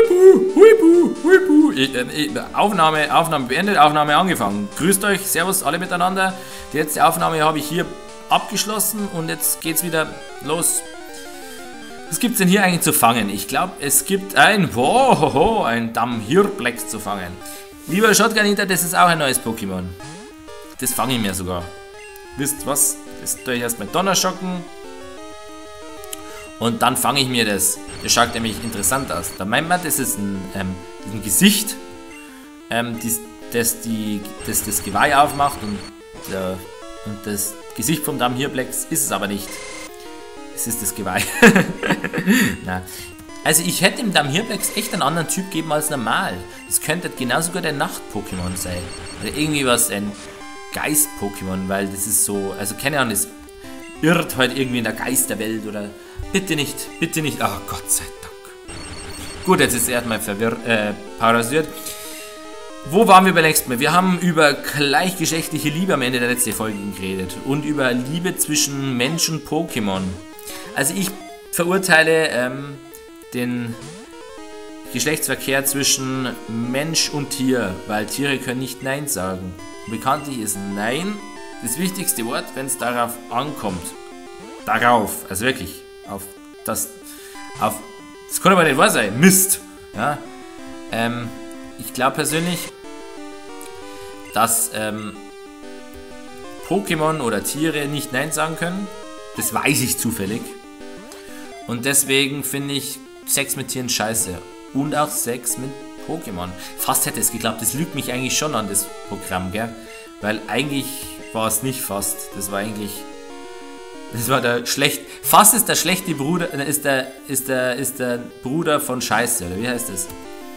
Huibu, huibu. Aufnahme beendet, Aufnahme angefangen. Grüßt euch, servus alle miteinander. Die letzte Aufnahme habe ich hier abgeschlossen und jetzt geht's wieder los. Was gibt's denn hier eigentlich zu fangen? Ich glaube, es gibt ein Damhirplex zu fangen. Lieber Shotgun Eater, das ist auch ein neues Pokémon. Das fange ich mir sogar. Wisst was? Das tue ich erstmal Donnerschocken. Und dann fange ich mir das. Das schaut nämlich interessant aus. Da meint man, das ist ein Gesicht, das das Geweih aufmacht und das Gesicht vom Damhirplex ist es aber nicht. Es ist das Geweih. Na. Also ich hätte dem Damhirplex echt einen anderen Typ geben als normal. Das könnte genau sogar der Nacht-Pokémon sein. Oder irgendwie was, ein Geist-Pokémon, weil das ist so, also keine Ahnung, das irrt halt irgendwie in der Geisterwelt oder bitte nicht, ach Gott sei Dank. Gut, jetzt ist er erstmal parasiert. Wo waren wir beim letzten Mal? Wir haben über gleichgeschlechtliche Liebe am Ende der letzten Folge geredet und über Liebe zwischen Mensch und Pokémon. Also ich verurteile den Geschlechtsverkehr zwischen Mensch und Tier, weil Tiere können nicht Nein sagen. Bekanntlich ist Nein das wichtigste Wort, wenn es darauf ankommt. Darauf, also wirklich, das kann aber nicht wahr sein, Mist. Ja? Ich glaube persönlich, dass Pokémon oder Tiere nicht Nein sagen können. Das weiß ich zufällig. Und deswegen finde ich Sex mit Tieren scheiße. Und auch Sex mit Pokémon. Fast hätte es geklappt. Das lügt mich eigentlich schon an, das Programm, gell? Weil eigentlich war es nicht fast. Das war eigentlich... Das war der schlecht... Fast ist der schlechte Bruder... Ist der Bruder von Scheiße, oder wie heißt das?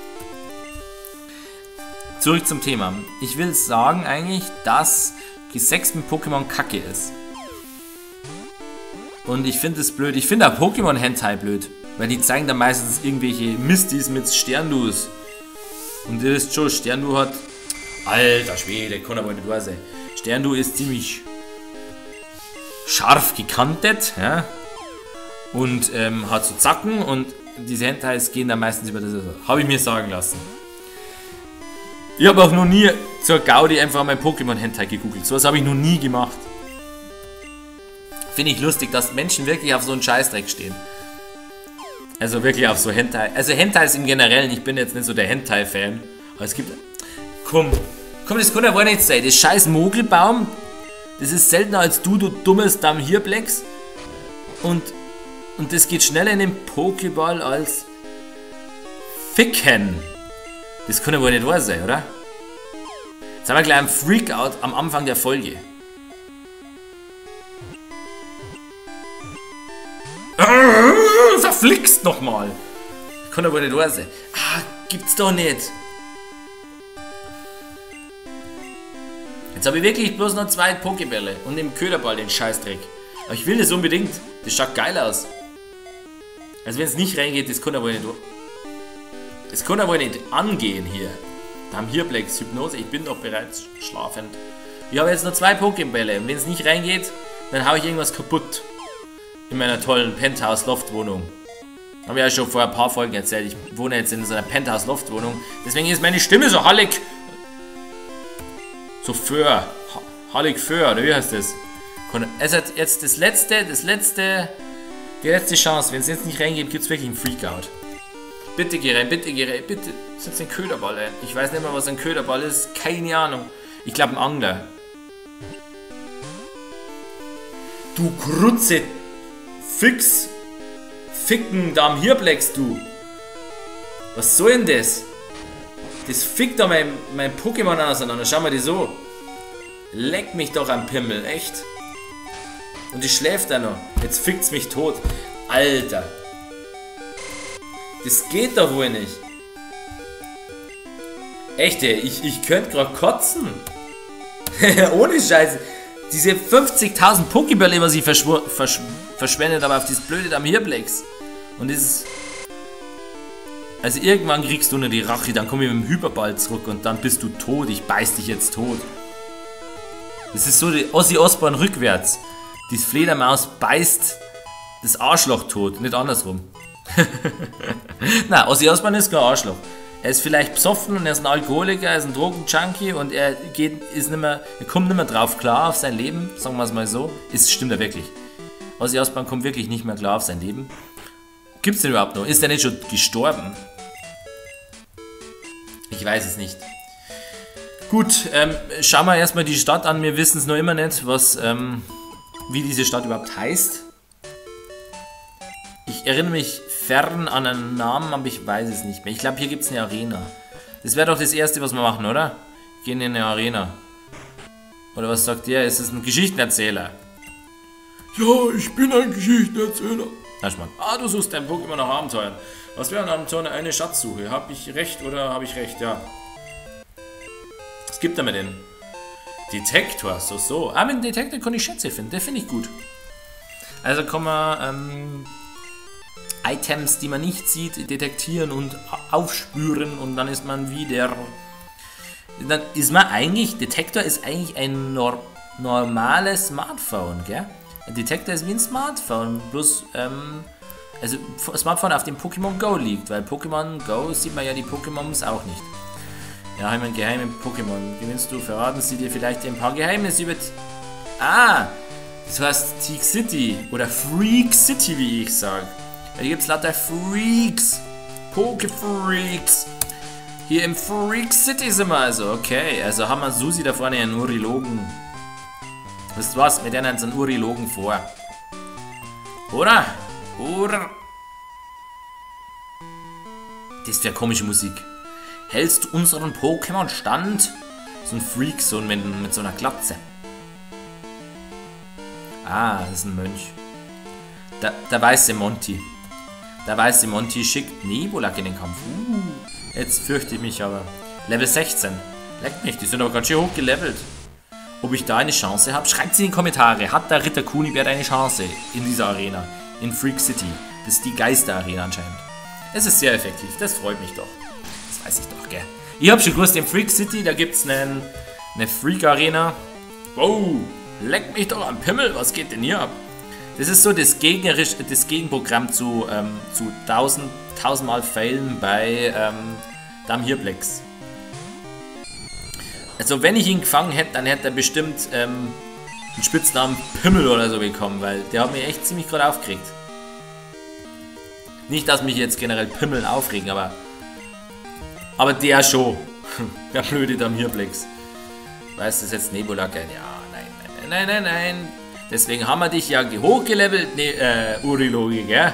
Zurück zum Thema. Ich will sagen eigentlich, dass Sex mit Pokémon kacke ist. Und ich finde es blöd. Ich finde auch Pokémon-Hentai blöd. Weil die zeigen dann meistens irgendwelche Mistis mit Sterndus. Und ihr wisst schon, Sterndu hat... Alter Schwede, kann aber nicht wahr sein. Sterndu ist ziemlich scharf gekantet, ja. Und hat so Zacken und diese Hentais gehen dann meistens über das... Habe ich mir sagen lassen. Ich habe auch noch nie zur Gaudi einfach mein Pokémon-Hentai gegoogelt. Sowas habe ich noch nie gemacht. Finde ich lustig, dass Menschen wirklich auf so einen Scheißdreck stehen. Also wirklich auf so Hentai. Also Hentais im Generellen, ich bin jetzt nicht so der Hentai-Fan. Aber es gibt... Komm, das kann ja wohl nicht sein. Das scheiß Mogelbaum, das ist seltener als du dummes Damhirplex. Und das geht schneller in den Pokéball als Ficken. Das kann ja wohl nicht wahr sein, oder? Jetzt haben wir gleich einen Freakout am Anfang der Folge. Verflixt nochmal! Kann ja wohl nicht wahr sein. Ah, gibt's doch nicht. Jetzt habe ich wirklich bloß noch 2 Pokébälle und den Köderball, den Scheißdreck. Aber ich will das unbedingt. Das schaut geil aus. Also wenn es nicht reingeht, das kann ja wohl nicht... Das kann ja wohl nicht angehen hier. Damhirplex, Hypnose, ich bin doch bereits schlafend. Ich habe jetzt noch 2 Pokébälle und wenn es nicht reingeht, dann haue ich irgendwas kaputt. In meiner tollen Penthouse-Loftwohnung. Habe ich ja schon vor ein paar Folgen erzählt. Ich wohne jetzt in so einer Penthouse-Loftwohnung. Deswegen ist meine Stimme so hallig. So für. Hallig für, oder wie heißt das? Es hat jetzt die letzte Chance. Wenn es jetzt nicht reingeht, gibt es wirklich einen Freakout. Bitte geh rein, bitte. Setz den Köderball ein. Ich weiß nicht mehr, was ein Köderball ist. Keine Ahnung. Ich glaube, ein Angler. Du Krutze. Ficken Damhirplex, du. Was soll denn das? Das fickt doch mein Pokémon auseinander. Schau mal die so. Leck mich doch am Pimmel, echt. Und die schläft da noch. Jetzt fickt's mich tot. Alter. Das geht doch wohl nicht. Echt, ey. Ich könnte gerade kotzen. Ohne Scheiße. Diese 50.000 Pokébälle, was ich verschwendet habe auf dieses blöde Damhirplex. Und dieses... Also irgendwann kriegst du nur die Rache, dann komme ich mit dem Hyperball zurück und dann bist du tot. Ich beiß dich jetzt tot. Das ist so die Ozzy Osbourne rückwärts. Die Fledermaus beißt das Arschloch tot, nicht andersrum. Na, Ozzy Osbourne ist kein Arschloch. Er ist vielleicht besoffen und er ist ein Alkoholiker, er ist ein Drogenjunkie und er kommt nicht mehr drauf klar auf sein Leben, sagen wir es mal so. Stimmt er wirklich. Ozzy Osbourne kommt wirklich nicht mehr klar auf sein Leben. Gibt's den überhaupt noch? Ist der nicht schon gestorben? Ich weiß es nicht. Gut, schauen wir erstmal die Stadt an. Wir wissen es noch immer nicht, wie diese Stadt überhaupt heißt. Ich erinnere mich fern an einen Namen, aber ich weiß es nicht mehr. Ich glaube, hier gibt es eine Arena. Das wäre doch das Erste, was wir machen, oder? Gehen in eine Arena. Oder was sagt ihr? Ist es ein Geschichtenerzähler? Ja, ich bin ein Geschichtenerzähler. Na, Schmarrn. Ah, du suchst dein Pokémon nach Abenteuern. Was wäre an so eine Schatzsuche? Habe ich recht oder habe ich recht? Ja. Was gibt er mir denn? Detektor, so. Ah, mit dem Detektor kann ich Schätze finden. Der finde ich gut. Also kann man Items, die man nicht sieht, detektieren und aufspüren und dann ist man wieder... Dann ist man eigentlich... Detektor ist eigentlich ein normales Smartphone, gell? Ein Detektor ist wie ein Smartphone, bloß... also Smartphone auf dem Pokémon Go liegt, weil Pokémon Go sieht man ja die Pokémons auch nicht. Ja, haben wir einen geheimen Pokémon. Gewinnst du, verraten sie dir vielleicht ein paar Geheimnisse über... Ah! Das heißt Teak City oder Freak City, wie ich sage. Hier gibt es lauter Freaks. Poké-Freaks. Hier im Freak City sind wir also. Okay, also haben wir Susi da vorne einen Urilogen. Wisst ihr was? Wir nennen uns einen Urilogen vor. Oder? Das wäre komische Musik. Hältst du unseren Pokémon stand? So ein Freak, so mit so einer Glatze. Ah, das ist ein Mönch. Der weiße Monty. Der weiße Monty schickt Nebulak in den Kampf. Jetzt fürchte ich mich aber. Level 16. Leckt mich, die sind aber ganz schön hoch gelevelt. Ob ich da eine Chance habe? Schreibt es in die Kommentare. Hat der Ritter Kunibert eine Chance in dieser Arena? In Freak City. Das ist die Geister-Arena anscheinend. Es ist sehr effektiv, das freut mich doch. Das weiß ich doch, gell. Ich hab schon gewusst, in Freak City, da gibt es eine Freak-Arena. Wow, leck mich doch am Pimmel, was geht denn hier ab? Das ist so das Gegenprogramm zu 1000-mal Failen bei Damhirplex. Also wenn ich ihn gefangen hätte, dann hätte er bestimmt einen Spitznamen Pimmel oder so bekommen, weil der hat mich echt ziemlich gerade aufgeregt. Nicht, dass mich jetzt generell Pimmel aufregen, aber der schon. Der blöde Damhirplex. Weißt du, das ist jetzt Nebulak? Ja, nein. Deswegen haben wir dich ja hochgelevelt, Uriloge, gell?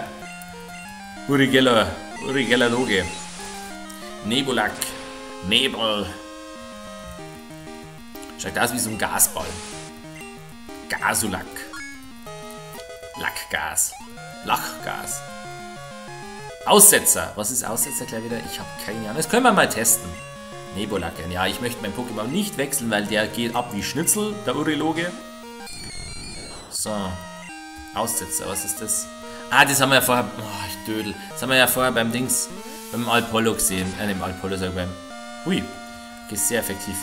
Urigelaloge. Nebulak. Nebel. Schaut aus wie so ein Gasball. Gasulak. Lackgas. Lachgas. Aussetzer. Was ist Aussetzer gleich wieder? Ich habe keine Ahnung. Das können wir mal testen. Nebulak. Ja, ich möchte mein Pokémon nicht wechseln, weil der geht ab wie Schnitzel, der Uriloge. So. Aussetzer. Was ist das? Ah, das haben wir ja vorher... Oh, ich dödel. Das haben wir ja vorher beim Alpollo gesehen. Dem Alpollo sag ich beim... Hui. Okay, sehr effektiv.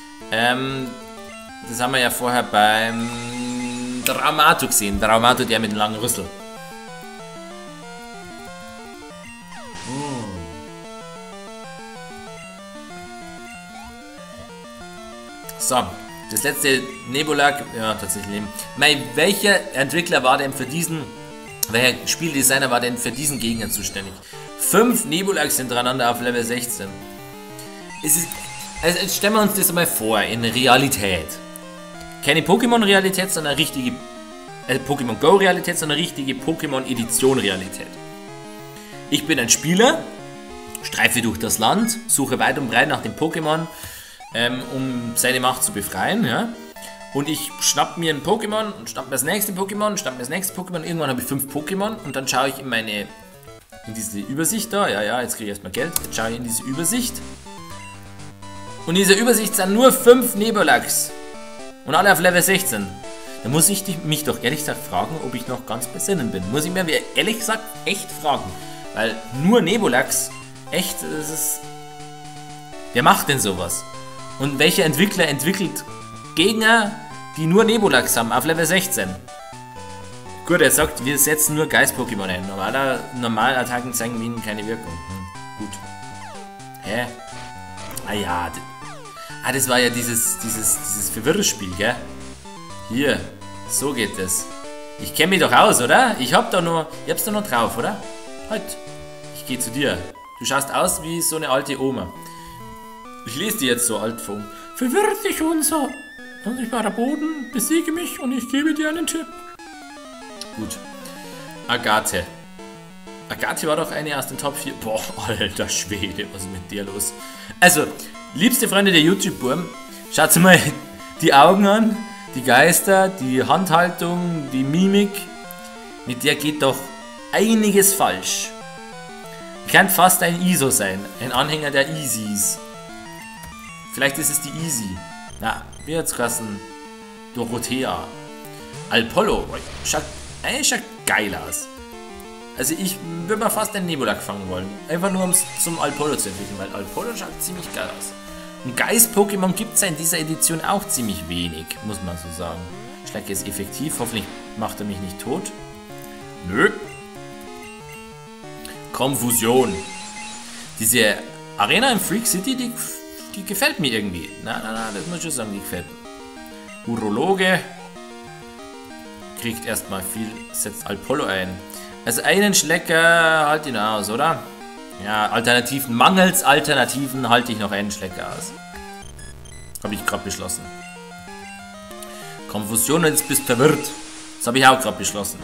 Das haben wir ja vorher beim Dramato gesehen. Dramato, der mit dem langen Rüssel. So, das letzte Nebulak, ja tatsächlich. Welcher Entwickler war denn für diesen, welcher Spieldesigner war denn für diesen Gegner zuständig? 5 Nebulaks hintereinander auf Level 16. Also jetzt stellen wir uns das mal vor, in Realität. Keine Pokémon-Realität, sondern richtige Pokémon Go-Realität, sondern richtige Pokémon-Edition-Realität. Ich bin ein Spieler, streife durch das Land, suche weit und breit nach dem Pokémon, um seine Macht zu befreien, ja. Und ich schnapp mir ein Pokémon und schnapp mir das nächste Pokémon, schnapp mir das nächste Pokémon. Irgendwann habe ich 5 Pokémon und dann schaue ich in diese Übersicht da. Ja, jetzt kriege ich erstmal Geld. Jetzt schaue ich in diese Übersicht. Und in dieser Übersicht sind nur 5 Nebulaks. Und alle auf Level 16. Da muss ich mich doch ehrlich gesagt fragen, ob ich noch ganz besinnen bin. Muss ich mir ehrlich gesagt echt fragen. Weil nur Nebulaks, echt, das ist... Wer macht denn sowas? Und welcher Entwickler entwickelt Gegner, die nur Nebulaks haben, auf Level 16? Gut, er sagt, wir setzen nur Geist-Pokémon ein. Normale Attacken zeigen ihnen keine Wirkung. Gut. Hä? Ah ja. Das war ja dieses Verwirrspiel, gell? Hier. So geht es. Ich kenne mich doch aus, oder? Ich hab's da noch drauf, oder? Halt. Ich gehe zu dir. Du schaust aus wie so eine alte Oma. Ich lese dir jetzt so alt vor. Verwirrt dich unser unsichtbarer Boden, besiege mich und ich gebe dir einen Tipp. Gut. Agathe. Agathe war doch eine aus den Top 4. Boah, alter Schwede, was ist mit dir los? Also, liebste Freunde der YouTube-Burm, schaut mal die Augen an, die Geister, die Handhaltung, die Mimik. Mit der geht doch einiges falsch. Kann fast ein ISO sein, ein Anhänger der Easys. Vielleicht ist es die Easy. Na, wie hat's geheißen? Dorothea. Alpollo. Schaut geil aus. Also ich würde mal fast einen Nebulak fangen wollen. Einfach nur um es zum Alpollo zu entwickeln, weil Alpollo schaut ziemlich geil aus. Und Geist-Pokémon gibt es in dieser Edition auch ziemlich wenig, muss man so sagen. Schlecke ist effektiv, hoffentlich macht er mich nicht tot. Nö. Konfusion. Diese Arena in Freak City, die gefällt mir irgendwie. Na, das muss ich schon sagen, die gefällt mir. Urologe. Kriegt erstmal viel, setzt Alpollo ein. Also einen Schlecker halt ihn aus, oder? Ja, Alternativen, mangels Alternativen halte ich noch einen Schlecker aus. Habe ich gerade beschlossen. Konfusion, jetzt bist du verwirrt. Das habe ich auch gerade beschlossen.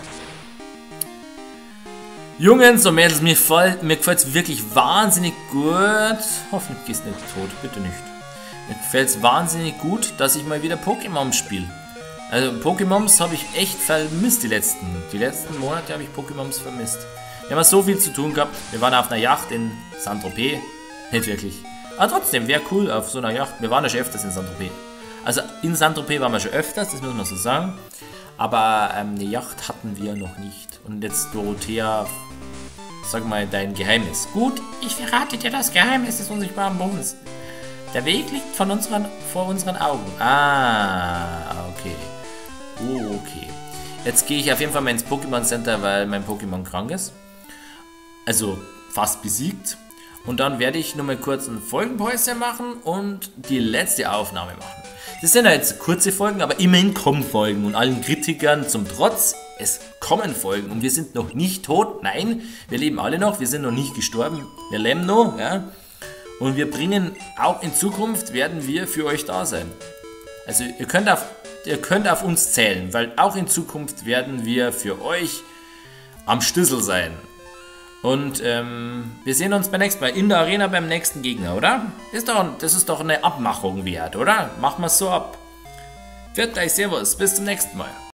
Jungs und Mädels, mir gefällt es wirklich wahnsinnig gut. Hoffentlich gehst du nicht tot, bitte nicht. Mir gefällt es wahnsinnig gut, dass ich mal wieder Pokémon spiele. Also Pokémons habe ich echt vermisst die letzten Monate habe ich Pokémons vermisst. Wir haben so viel zu tun gehabt. Wir waren auf einer Yacht in Saint-Tropez. Nicht wirklich. Aber trotzdem, wäre cool auf so einer Yacht. Wir waren ja schon öfters in Saint-Tropez. Also in Saint-Tropez waren wir schon öfters, das muss man so sagen. Aber eine Yacht hatten wir noch nicht. Und jetzt Dorothea, sag mal dein Geheimnis. Gut, ich verrate dir das Geheimnis des unsichtbaren Bodens. Der Weg liegt vor unseren Augen. Ah, okay. Okay. Jetzt gehe ich auf jeden Fall mal ins Pokémon Center, weil mein Pokémon krank ist. Also fast besiegt. Und dann werde ich nur mal kurz ein Folgenpäuschen machen und die letzte Aufnahme machen. Das sind ja jetzt kurze Folgen, aber immerhin kommen Folgen. Und allen Kritikern zum Trotz, es kommen Folgen. Und wir sind noch nicht tot. Nein, wir leben alle noch. Wir sind noch nicht gestorben. Wir leben noch. Ja. Und wir bringen, auch in Zukunft werden wir für euch da sein. Also ihr könnt auf uns zählen, weil auch in Zukunft werden wir für euch am Schlüssel sein. Und wir sehen uns beim nächsten Mal in der Arena beim nächsten Gegner, oder? Das ist doch eine Abmachung wert, oder? Machen wir es so ab. Viert euch, servus, bis zum nächsten Mal.